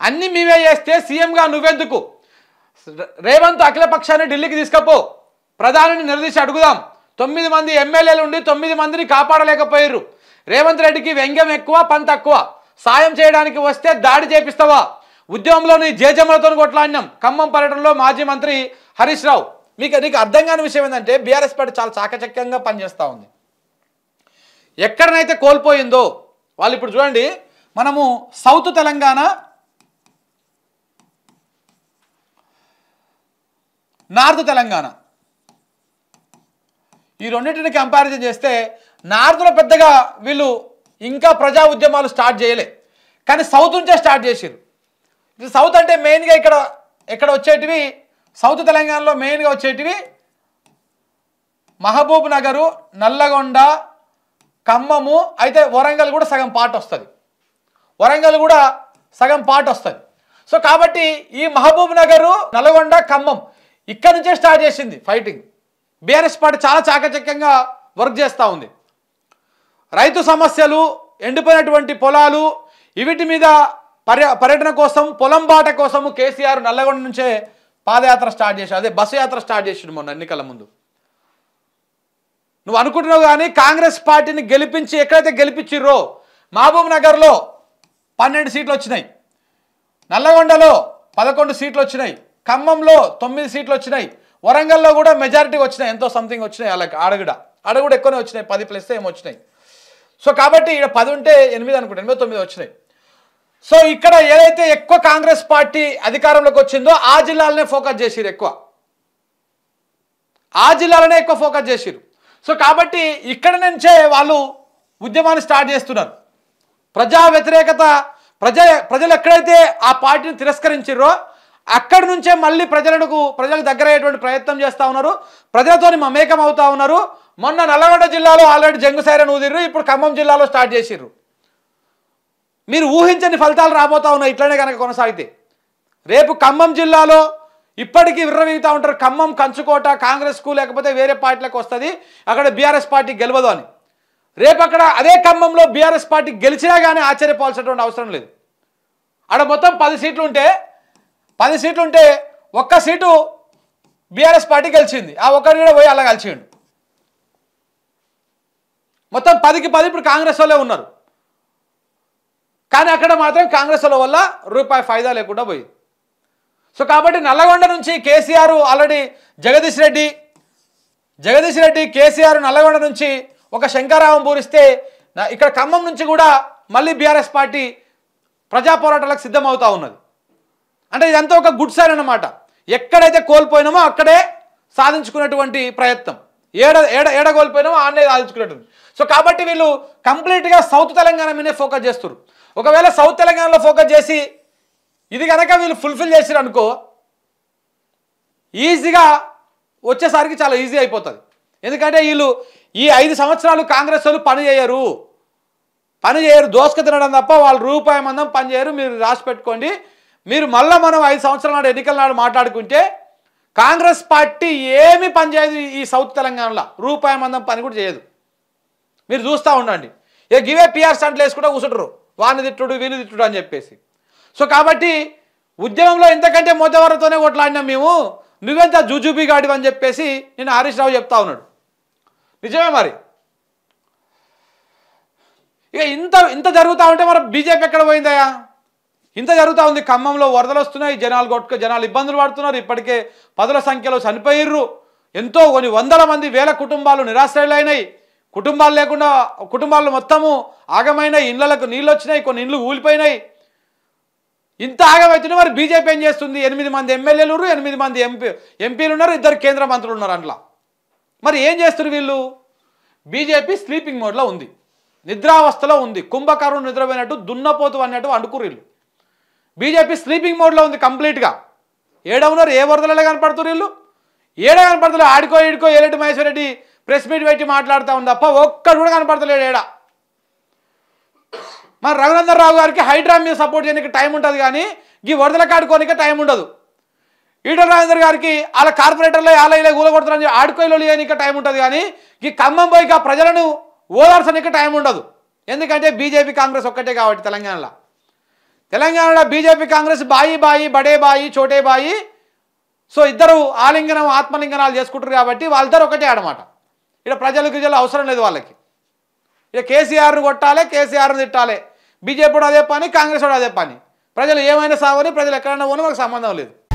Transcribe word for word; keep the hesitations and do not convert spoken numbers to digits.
అన్ని మీవే చేస్తే సీఎంగా నువ్వెందుకు? రేవంత్ అఖిలపక్షాన్ని ఢిల్లీకి తీసుకపో, ప్రధానిని నిలదీసి అడుగుదాం. తొమ్మిది మంది ఎమ్మెల్యేలు ఉండి తొమ్మిది మందిని కాపాడలేకపోయారు. రేవంత్ రెడ్డికి వ్యంగ్యం ఎక్కువ, పని తక్కువ. సాయం చేయడానికి వస్తే దాడి చేపిస్తావా? ఉద్యమంలోని జేజమ్మలతో కొట్లాడినాం. ఖమ్మం పర్యటనలో మాజీ మంత్రి హరీష్ రావు. మీకు నీకు అర్థం కాని విషయం ఏంటంటే బీఆర్ఎస్ పార్టీ చాలా చాకచక్యంగా పనిచేస్తూ ఉంది. ఎక్కడనైతే కోల్పోయిందో వాళ్ళు ఇప్పుడు చూడండి, మనము సౌత్ తెలంగాణ, నార్త్ తెలంగాణ ఈ రెండింటిని కంపారిజన్ చేస్తే నార్త్లో పెద్దగా వీళ్ళు ఇంకా ప్రజా ఉద్యమాలు స్టార్ట్ చేయలే, కానీ సౌత్ నుంచే స్టార్ట్ చేసారు. సౌత్ అంటే మెయిన్గా ఇక్కడ ఇక్కడ వచ్చేటివి, సౌత్ తెలంగాణలో మెయిన్గా వచ్చేటివి మహబూబ్ నగరు, నల్లగొండ, ఖమ్మము, అయితే వరంగల్ కూడా సగం పార్ట్ వస్తుంది. వరంగల్ కూడా సగం పార్ట్ వస్తుంది. సో కాబట్టి ఈ మహబూబ్ నగరు, నల్గొండ, ఖమ్మం ఇక్కడ నుంచే స్టార్ట్ చేసింది ఫైటింగ్. బీఆర్ఎస్ పార్టీ చాలా చాకచక్యంగా వర్క్ చేస్తూ ఉంది. రైతు సమస్యలు, ఎండిపోయినటువంటి పొలాలు, వీటి మీద పర్య పర్యటన కోసం, పొలం బాట కోసము కేసీఆర్ నల్లగొండ నుంచే పాదయాత్ర స్టార్ట్ చేశాడు. అదే బస్సు యాత్ర స్టార్ట్ చేసాడు మొన్న ఎన్నికల ముందు. నువ్వు అనుకుంటున్నావు కానీ కాంగ్రెస్ పార్టీని గెలిపించి ఎక్కడైతే గెలిపించిర్రో మహబూబ్ నగర్లో పన్నెండు సీట్లు వచ్చినాయి, నల్లగొండలో పదకొండు సీట్లు వచ్చినాయి, ఖమ్మంలో తొమ్మిది సీట్లు వచ్చినాయి, వరంగల్లో కూడా మెజారిటీ వచ్చినాయి, ఎంతో సంథింగ్ వచ్చినాయి. అలాగే ఆడగడ ఆడ కూడా ఎక్కువనే వచ్చినాయి, పది ప్లస్ ఏమో వచ్చినాయి. సో కాబట్టి ఇక్కడ పది ఉంటే ఎనిమిది అనుకుంటా, ఎనిమిది తొమ్మిది వచ్చినాయి. సో ఇక్కడ ఏదైతే ఎక్కువ కాంగ్రెస్ పార్టీ అధికారంలోకి వచ్చిందో ఆ జిల్లాలనే ఫోకస్ చేసిరు, ఎక్కువ ఆ జిల్లాలనే ఎక్కువ ఫోకస్ చేసిరు. సో కాబట్టి ఇక్కడ నుంచే వాళ్ళు ఉద్యమాన్ని స్టార్ట్ చేస్తున్నారు. ప్రజా వ్యతిరేకత, ప్రజ ప్రజలు ఎక్కడైతే ఆ పార్టీని తిరస్కరించారో అక్కడి నుంచే మళ్ళీ ప్రజలకు ప్రజలకు దగ్గర అయ్యేటువంటి ప్రయత్నం చేస్తూ ఉన్నారు, ప్రజలతో మమేకం అవుతూ ఉన్నారు. మొన్న నల్లగొండ జిల్లాలో ఆల్రెడీ జంగు సైరన్ ఊదిర్రు, ఇప్పుడు ఖమ్మం జిల్లాలో స్టార్ట్ చేసిర్రు. మీరు ఊహించని ఫలితాలు రాబోతూ ఉన్నాయి ఇట్లనే కనుక కొనసాగితే. రేపు ఖమ్మం జిల్లాలో ఇప్పటికీ విర్రవీగుతూ ఉంటారు, ఖమ్మం కంచుకోట కాంగ్రెస్కు లేకపోతే వేరే పార్టీలకు వస్తుంది, అక్కడ బీఆర్ఎస్ పార్టీ గెలవదు అని. రేపు అక్కడ అదే ఖమ్మంలో బీఆర్ఎస్ పార్టీ గెలిచినా కానీ ఆశ్చర్యపోవాల్సినటువంటి అవసరం లేదు. అక్కడ మొత్తం పది సీట్లు ఉంటే పది సీట్లు ఉంటే ఒక్క సీటు బీఆర్ఎస్ పార్టీ గెలిచింది, ఆ ఒక్కరి కూడా పోయి అలా కలిసిండు. మొత్తం పదికి పది ఇప్పుడు కాంగ్రెస్ వాళ్ళే ఉన్నారు. కానీ అక్కడ మాత్రం కాంగ్రెస్ వాళ్ళ వల్ల రూపాయి ఫైదా లేకుండా పోయింది. సో కాబట్టి నల్లగొండ నుంచి కేసీఆర్ ఆల్రెడీ జగదీష్ రెడ్డి జగదీష్ రెడ్డి కేసీఆర్ నల్లగొండ నుంచి ఒక శంకరావం పూరిస్తే ఇక్కడ ఖమ్మం నుంచి కూడా మళ్ళీ బీఆర్ఎస్ పార్టీ ప్రజా పోరాటాలకు సిద్ధమవుతూ ఉన్నది. అంటే ఇదంతా ఒక గుడ్ సైన్ అన్నమాట. ఎక్కడైతే కోల్పోయినామో అక్కడే సాధించుకునేటువంటి ప్రయత్నం, ఏడ ఏడ ఏడ కోల్పోయినామో ఆడనే సాధించుకునేటువంటి. సో కాబట్టి వీళ్ళు కంప్లీట్గా సౌత్ తెలంగాణ మీదే ఫోకస్ చేస్తారు. ఒకవేళ సౌత్ తెలంగాణలో ఫోకస్ చేసి ఇది కనుక వీళ్ళు ఫుల్ఫిల్ చేసారు అనుకో, ఈజీగా వచ్చేసరికి చాలా ఈజీ అయిపోతుంది. ఎందుకంటే వీళ్ళు ఈ ఐదు సంవత్సరాలు కాంగ్రెస్ వాళ్ళు పని చేయరు పని చేయరు దోసుకు తినడం తప్ప వాళ్ళు రూపాయి మందం పని చేయరు. మీరు రాసి పెట్టుకోండి. మీరు మళ్ళీ మనం ఐదు సంవత్సరాల నాడు ఎన్నికల నాడు మాట్లాడుకుంటే కాంగ్రెస్ పార్టీ ఏమీ పని చేయదు ఈ సౌత్ తెలంగాణలో, రూపాయి మందం పని కూడా చేయదు. మీరు చూస్తూ ఉండండి. ఇక గివే పిఆర్ స్టంట్లు వేసుకుంటూ కూర్చుంటారు, వాడిని తిట్టుడు వీళ్ళు తిట్టుడు అని చెప్పేసి. సో కాబట్టి ఉద్యమంలో ఇంతకంటే మోతవరతోనే కొట్లాడినాం మేము, నువ్వెంత జూజూబీ గాడివి అని చెప్పేసి నేను హరీష్ రావు చెప్తా ఉన్నాడు. నిజమే మరి. ఇక ఇంత ఇంత జరుగుతూ ఉంటే మరి బీజేపీ ఎక్కడ పోయిందయా? ఇంత జరుగుతూ ఉంది. ఖమ్మంలో వరదలు వస్తున్నాయి, జనాలు కొట్టుకు జనాలు ఇబ్బందులు పడుతున్నారు. ఇప్పటికే పదుల సంఖ్యలో చనిపోయిర్రు. ఎంతో కొన్ని వందల మంది వేల కుటుంబాలు నిరాశ్రయులైనాయి. కుటుంబాలు లేకుండా కుటుంబాలు మొత్తము ఆగమైనాయి, ఇళ్లకు నీళ్ళు వచ్చినాయి, కొన్ని ఇండ్లు ఊలిపోయినాయి. ఇంత ఆగమైతేనే మరి బీజేపీ ఏం చేస్తుంది? ఎనిమిది మంది ఎమ్మెల్యేలు ఉన్నారు, ఎనిమిది మంది ఎంపీ ఎంపీలు ఉన్నారు, ఇద్దరు కేంద్ర మంత్రులు ఉన్నారు. అందులో మరి ఏం చేస్తారు వీళ్ళు? బీజేపీ స్లీపింగ్ మోడ్లో ఉంది, నిద్రావస్థలో ఉంది. కుంభకర్ణుడు నిద్రపోయినట్టు దున్నపోతు అన్నట్టు అనుకురు వీళ్ళు. బీజేపీ స్లీపింగ్ మోడ్లో ఉంది కంప్లీట్గా. ఏడ ఉన్నారు? ఏ వరదలలో కనపడుతున్నారు వీళ్ళు? ఏడ కనపడతలేదు. ఆడుకో ఈడుకో ఏరెడ్డి మహేశ్వర్ రెడ్డి ప్రెస్ మీట్ పెట్టి మాట్లాడుతూ ఉంది తప్ప ఒక్కడు కూడా కనపడతలేడు ఏడా. మరి రఘునందన్ రావు గారికి హైడ్రా మీద సపోర్ట్ చేయడానికి టైం ఉంటుంది, కానీ ఈ వరదల కాడుకోనికే టైం ఉండదు. ఈటల రాజేందర్ గారికి వాళ్ళ కార్పొరేటర్లో వాళ్ళ ఇలా కూలగొడతారని ఆడుకోయలో లేనిక టైం ఉంటుంది, కానీ ఈ ఖమ్మం పోయి ఆ ప్రజలను ఓదార్చడానికి టైం ఉండదు. ఎందుకంటే బీజేపీ కాంగ్రెస్ ఒక్కటే కాబట్టి తెలంగాణలో. తెలంగాణలో బీజేపీ కాంగ్రెస్ బాయి బాయి బడే బాయి చోటే బాయి. సో ఇద్దరు ఆలింగనం ఆత్మలింగనాలు చేసుకుంటారు కాబట్టి వాళ్ళిద్దరు ఒకటే ఆడమాట. ఇక్కడ ప్రజలు గిజలు అవసరం లేదు వాళ్ళకి. ఇక కేసీఆర్ను కొట్టాలి, కేసీఆర్ను తిట్టాలి. బీజేపీ కూడా అదే పని, కాంగ్రెస్ కూడా అదే పని. ప్రజలు ఏమైనా సావని, ప్రజలు ఎక్కడైనా పోనీ మాకు సంబంధం లేదు.